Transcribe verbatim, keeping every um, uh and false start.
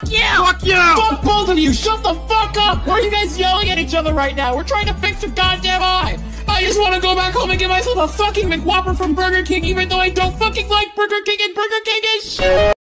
you! Fuck you! Fuck both of you! Shut the fuck up! Why are you guys yelling at each other right now? We're trying to fix a goddamn eye! I just want to go back home and get myself a fucking McWhopper from Burger King, even though I don't fucking like Burger King, and Burger King is shit!